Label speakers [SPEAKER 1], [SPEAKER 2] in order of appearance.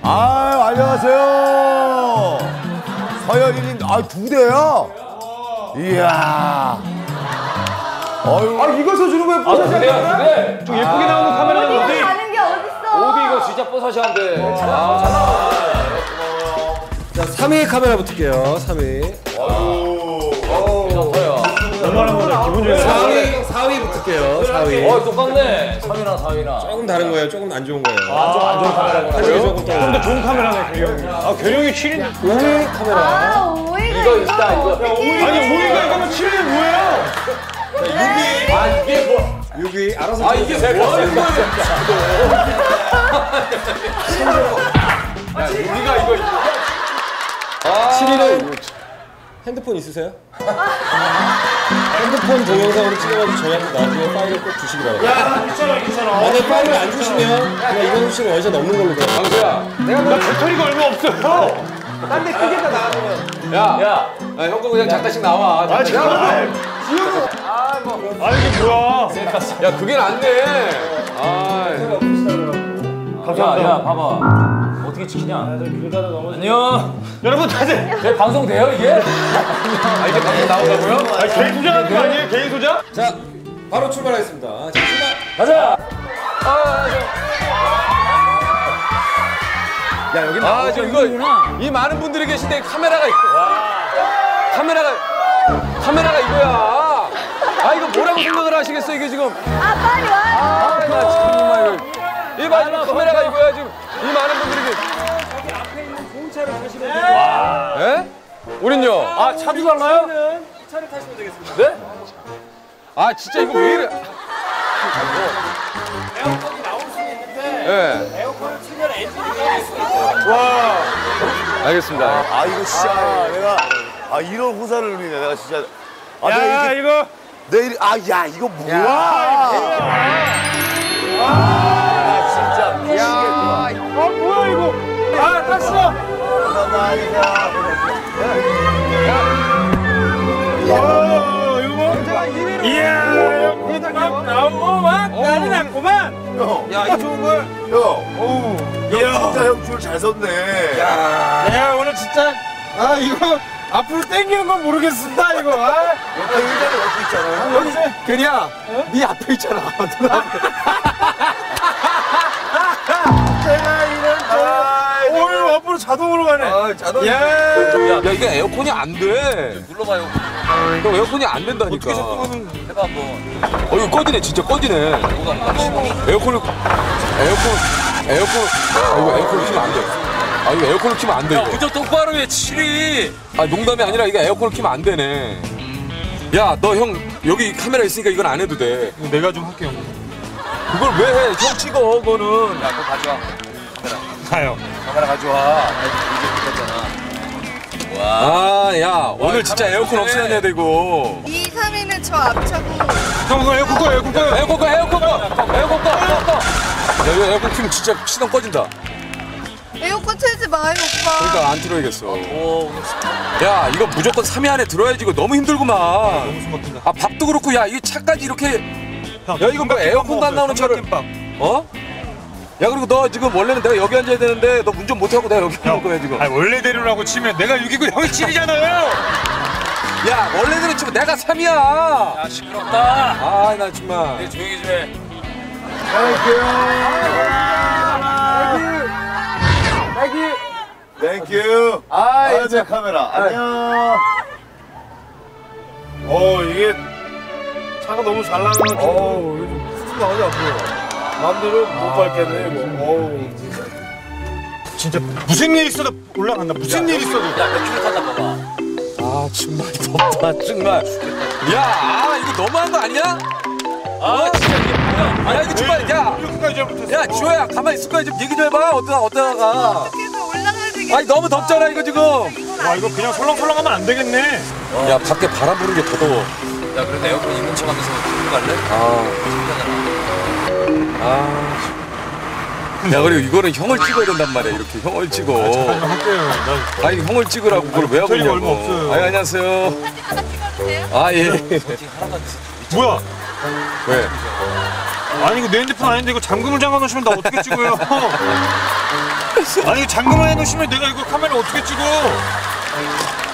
[SPEAKER 1] 아, 안녕하세요. 서현이님, 아, 2대야? 이야. 어휴.
[SPEAKER 2] 아, 이거 써주는 거야, 뽀사시 한 대? 좀 예쁘게 나오는 카메라는 어디?
[SPEAKER 3] 가는 게 어딨어?
[SPEAKER 2] 어디 이거 진짜 뽀사시 한 대.
[SPEAKER 3] 잘 나와.
[SPEAKER 4] 자, 3위 카메라 붙을게요. 3위.
[SPEAKER 2] 얼마나 보자, 기분 좋네.
[SPEAKER 4] 4위 붙을게요. 4위.
[SPEAKER 2] 똑같네. 3위랑 4위랑.
[SPEAKER 4] 조금 다른 거예요. 조금 안 좋은 거예요.
[SPEAKER 2] 안 좋은 카메라구나.
[SPEAKER 4] 조금
[SPEAKER 2] 더 좋은 카메라네, 계룡이. 아, 계룡이 7위?
[SPEAKER 4] 5위 카메라.
[SPEAKER 3] 아, 오이가
[SPEAKER 2] 이거 있다, 이거. 아니, 5위가 이거면 7위 뭐예요?
[SPEAKER 4] 6위.
[SPEAKER 2] 아, 이게 뭐.
[SPEAKER 4] 6위. 알아서.
[SPEAKER 2] 아, 이게 뭐 하는 거야? 야, 6위가 이거.
[SPEAKER 4] 7위는 핸드폰 있으세요? 핸드폰 동영상으로 찍어가지고 저희한테 나중에 파일을 꼭 주시기 바랍니다.
[SPEAKER 2] 야, 괜찮아.
[SPEAKER 4] 만약에 파일을 안 주시면 그냥 이건 씨는 원샷 없는 걸로 그냥.
[SPEAKER 2] 강수야, 나 배터리가 얼마 없어요. 딴 데 끄겠다, 나가면. 야, 형 거 그냥 잠깐씩 나와. 아, 잠깐만. 지우고. 아, 뭐. 아, 이게 뭐야. 야, 그게 낫네. 아, 감사합니다. 야, 봐봐. 어떻게 지키냐? 안녕. 여러분, 다들. 제 방송 돼요, 이게? 아, 이게 방송 나오다고요? 아, 개인 소장하는 거 아니에요? 개인 소장?
[SPEAKER 4] 자, 바로 출발하겠습니다. 자, 출발.
[SPEAKER 2] 가자. 야, 여기 나. 지금 이거 이 많은 분들이 계신데 카메라가 있고. 카메라가 이거야. 아, 이거 뭐라고 생각을 하시겠어, 이게 지금.
[SPEAKER 3] 아, 빨리 와요.
[SPEAKER 2] 아, 나 정말 이거. 이 마지막 카메라가 이거야, 지금. 이 많은 분들이
[SPEAKER 4] 저기 앞에 있는 좋은 차를 타시면 돼요.
[SPEAKER 2] 와. 예? 우린요. 아, 차도 달라요?
[SPEAKER 4] 차를 타시면 되겠습니다.
[SPEAKER 2] 네? 아, 진짜 이거 왜 이래?
[SPEAKER 4] 에어컨이 나올 수는 있는데
[SPEAKER 2] 예.
[SPEAKER 4] 에어컨을 틀면 엔진이 꺼질 수 있어요.
[SPEAKER 2] 와. 알겠습니다.
[SPEAKER 1] 아, 이거 진짜 내가, 아, 이런 호사를 누리네. 내가 진짜. 아, 내가 이렇게,
[SPEAKER 2] 이거.
[SPEAKER 1] 내일, 아, 야, 이거 뭐야? 아, 진짜 미치겠구만.
[SPEAKER 2] 뭐야, 이거. 아, 땄어.
[SPEAKER 1] 감사합니다.
[SPEAKER 2] 이야, 막 나오고 막 난리 났구만.
[SPEAKER 1] 형,
[SPEAKER 2] 야, 이 좋은 걸.
[SPEAKER 1] 형. 진짜 형 줄 잘 섰네.
[SPEAKER 2] 내가 오늘 진짜 이거 앞으로 땡기는 건 모르겠습니다, 이거.
[SPEAKER 1] 옆에 의자는 옆에 있잖아요.
[SPEAKER 2] 여기서 그냥 네 앞에 있잖아. 제가 이런 오늘 앞으로 자동으로 가네.
[SPEAKER 1] 자동.
[SPEAKER 2] 야, 이게 에어컨이 안 돼. 눌러봐요. 형 에어컨이 안 된다니까. 해봐 한번. 이거 꺼지네, 진짜 꺼지네. 에어컨을 이거 에어컨을 키면 안 돼. 이거 에어컨을 키면 안 돼. 이거.
[SPEAKER 5] 운전 똑바로 해, 7위.
[SPEAKER 2] 농담이 아니라 이거 에어컨을 키면 안 되네. 야, 너 형 여기 카메라 있으니까 이건 안 해도 돼.
[SPEAKER 5] 내가 좀 할게요.
[SPEAKER 2] 그걸 왜 해? 형 찍어, 그거는.
[SPEAKER 5] 야, 그거 가져와.
[SPEAKER 2] 가요.
[SPEAKER 5] 카메라 가져와. 와.
[SPEAKER 2] 야, 오늘 진짜 에어컨 없애야 되고.
[SPEAKER 3] 2, 3위는 저 앞차고.
[SPEAKER 2] 형, 그거 에어컨 꺼. 에어컨 꺼. 야, 이거 에어컨 키면 진짜 시동 꺼진다.
[SPEAKER 3] 에어컨 틀지 마요, 오빠.
[SPEAKER 2] 그러니까 안 틀어야겠어. 야, 이거 무조건 3위 안에 들어야지. 이거 너무 힘들구만. 너무 숨 막힌다. 아, 밥도 그렇고, 야, 이 차까지 이렇게. 야, 이거 뭐 에어컨도 안 나오는 차를. 어? 야, 그리고 너 지금 원래는 내가 여기 앉아야 되는데 너 운전 못하고 내가 여기 앉을 거야, 지금.
[SPEAKER 5] 아니, 원래대로라고 치면 내가 6이고 형이 7이잖아요.
[SPEAKER 2] 야, 원래대로 치면 내가 3이야.
[SPEAKER 5] 야, 시끄럽다.
[SPEAKER 2] 아, 나 정말.
[SPEAKER 5] 네, 조용히 좀 해.
[SPEAKER 1] 땡큐. 내 카메라. 안녕.
[SPEAKER 2] 이게 차가 너무 잘 나가가지고. 쑥 나가지 앞으로. 마음대로 못 밟겠네, 이거.
[SPEAKER 5] 진짜 무슨 일 있어도 올라간다. 무슨 일 있어도.
[SPEAKER 2] 야, 몇 킬로 탔나 봐봐. 아, 정말 덥다, 정말. 야, 이거 너무한 거 아니야? 진짜 이게 뭐야? 야, 이거 정말, 야, 지호야, 가만히 있을 거야. 좀 얘기 좀 해봐. 어떠다가.
[SPEAKER 3] 어떻게서 올라가야 되겠어.
[SPEAKER 2] 아니, 너무 덥잖아, 이거 지금.
[SPEAKER 5] 와, 이거 그냥 설렁설렁하면 안 되겠네.
[SPEAKER 2] 야, 밖에 바람 부는 게 더 더워.
[SPEAKER 5] 야, 그래도 에어컨 있는 척 하면서 들고 갈래?
[SPEAKER 2] 야, 그리고 이거는 형을 찍어야 된단 말이야. 이렇게 형을 찍어.
[SPEAKER 5] 할게요.
[SPEAKER 2] 아니, 형을 찍으라고 그걸 왜 하고 있냐고.
[SPEAKER 5] 얼마 없어요.
[SPEAKER 2] 안녕하세요.
[SPEAKER 3] 돼요?
[SPEAKER 2] 예.
[SPEAKER 5] 뭐야?
[SPEAKER 2] 왜?
[SPEAKER 5] 아니, 이거 내 핸드폰 아닌데 이거 잠금을 잠가 놓으시면 나 어떻게 찍어요? 아니 잠금을 해놓으시면 내가 이거 카메라 어떻게 찍어?